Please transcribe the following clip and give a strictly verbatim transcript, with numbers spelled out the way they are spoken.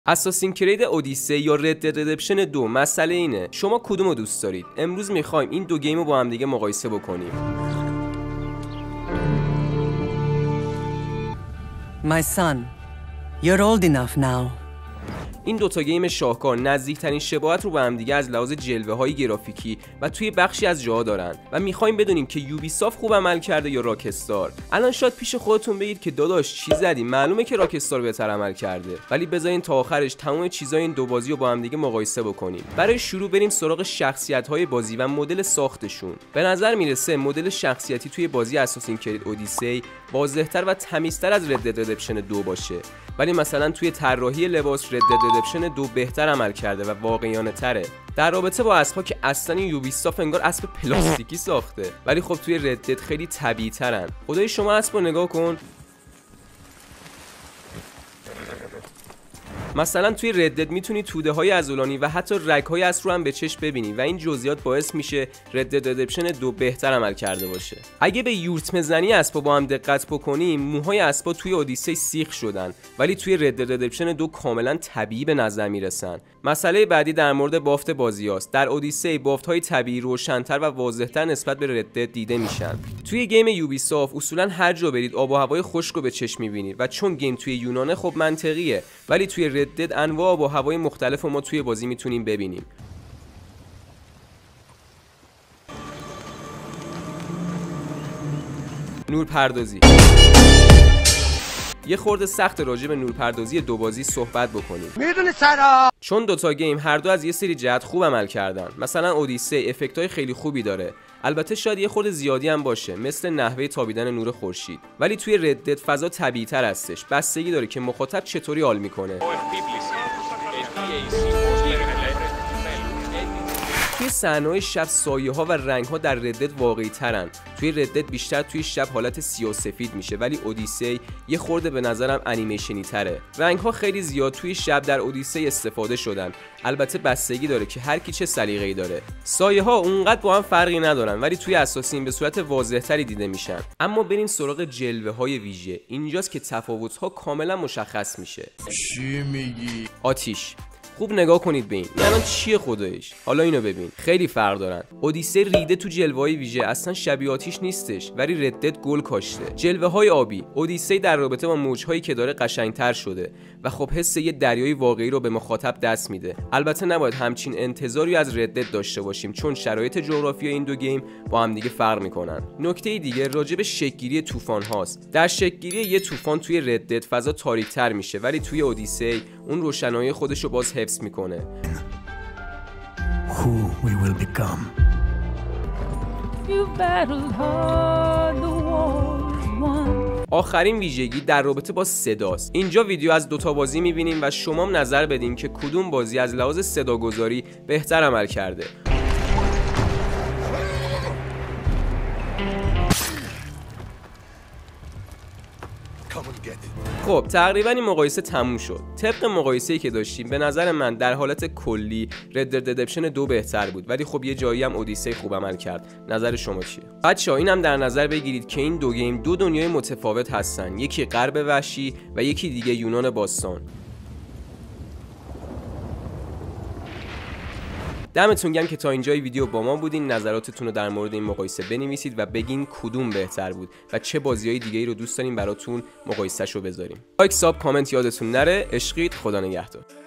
اساسین کرید اودیسه یا رد دد ردمپشن دو مسئله اینه شما کدومو دوست دارید؟ امروز میخوایم این دو گیم رو با هم دیگه مقایسه بکنیم. My son, you're old enough now. این دوتا گیم شاهکار نزدیکترین شباهت رو به هم دیگه از لحاظ جلوه های گرافیکی و توی بخشی از جاها دارن و میخوایم بدونیم که یوبیسافت خوب عمل کرده یا راکستار. الان شاید پیش خودتون بگید که داداش چی زدی؟ معلومه که راکستار بهتر عمل کرده، ولی بذارین تا آخرش تمام چیزای این دو بازی رو با هم دیگه مقایسه بکنیم. برای شروع بریم سراغ شخصیت‌های بازی و مدل ساختشون. به نظر میرسه مدل شخصیتی توی بازی اساسین کرید اودیسه واضح‌تر و تمیزتر از رد دد ردمپشن دو باشه، ولی مثلا توی طراحی لباس رد دد ردمپشن دو بهتر عمل کرده و واقعیانه تره. در رابطه با اسب‌ها که اصلا این یوبیسافت انگار اسب پلاستیکی ساخته، ولی خب توی رد دد خیلی طبیعی ترن. خدای شما اسبو نگاه کن، مثلا توی رد دد میتونی توده های عضلانی و حتی رگ های اسب رو هم به چشم ببینی و این جزئیات باعث میشه رد دد ردمپشن دو بهتر عمل کرده باشه. اگه به یورتمه زنی اسبا با هم دقت بکنیم، موهای اسبا توی اودیسه سیخ شدن، ولی توی رد دد ردمپشن دو کاملا طبیعی به نظر میرسن. مسئله بعدی در مورد بافت بازیاست. در اودیسه بافت های طبیعی روشن‌تر و واضح‌تر نسبت به رد دد دیده میشن. توی گیم یوبیسافت اصولا هر جا برید آب و هوای خشک رو به چشم میبینید و چون گیم توی یونانه خب منطقیه، ولی توی رد دد انواع آب و هوای مختلف رو ما توی بازی میتونیم ببینیم. نورپردازی یه خورده سخت راجع به نورپردازی دو بازی صحبت بکنیم. میدونی چرا؟ چون دوتا گیم هر دو از یه سری جهت خوب عمل کردن. مثلا اودیسه افکت‌های خیلی خوبی داره، البته شاید یه خورده زیادی هم باشه، مثل نحوه تابیدن نور خورشید، ولی توی رد دد فضا طبیعی‌تر هستش. بستگی داره که مخاطب چطوری حال میکنه. توی صحنه‌های شب سایه‌ها و رنگ‌ها در رد دد واقعی‌ترن. توی رد دد بیشتر توی شب حالت سیاه و سفید میشه، ولی اودیسه یه خورده به نظرم انیمیشنی تره. رنگ‌ها خیلی زیاد توی شب در اودیسه استفاده شدن. البته بستگی داره که هر کی چه سلیقه‌ای داره. سایه‌ها اونقدر با هم فرقی ندارن، ولی توی اساسین به صورت واضح‌تری دیده میشن. اما بریم سراغ جلوه‌های ویژه. اینجاست که تفاوت‌ها کاملا مشخص میشه. چی میگی؟ آتیش. خوب نگاه کنید به این. یعنی چیه خدایش؟ حالا اینو ببین. خیلی فرق دارن. اودیسه ریده تو جلوه‌های ویژه اصلا شبیه آتیش نیستش، ولی رد دد گل کاشته. جلوه‌های آبی. اودیسه در رابطه با موج‌هایی که داره قشنگ‌تر شده و خب حس یه دریای واقعی رو به مخاطب دست میده. البته نباید همچین انتظاری از رد دد داشته باشیم، چون شرایط جغرافیایی این دو گیم با هم دیگه فرق میکنن. نکته دیگه راجع به شکل‌گیری طوفان هاست. در شکل‌گیری یه طوفان توی رد دد فضا تاریک‌تر میشه، ولی توی اودیسه اون روشنایی خودش رو باز حفظ میکنه. Who we will become. You battled hard, the war won. آخرین ویژگی در رابطه با صداست. اینجا ویدیو از دوتا بازی میبینیم و شما هم نظر بدین که کدوم بازی از لحاظ صداگذاری بهتر عمل کرده. خب تقریبا این مقایسه تموم شد. طبق مقایسه‌ای که داشتیم به نظر من در حالت کلی رد دد ردمپشن دو بهتر بود، ولی خب یه جایی هم اودیسه خوب عمل کرد. نظر شما چیه؟ بچه‌ها اینم در نظر بگیرید که این دو گیم دو دنیای متفاوت هستن، یکی غرب وحشی و یکی دیگه یونان باستان. دمتون گرم که تا اینجای ویدیو با ما بودین. نظراتتون رو در مورد این مقایسه بنویسید و بگین کدوم بهتر بود و چه بازی‌های دیگه‌ای رو دوست دارین براتون مقایسه‌شو بذاریم. لایک، ساب، کامنت یادتون نره. عشقید. خدا نگهدار.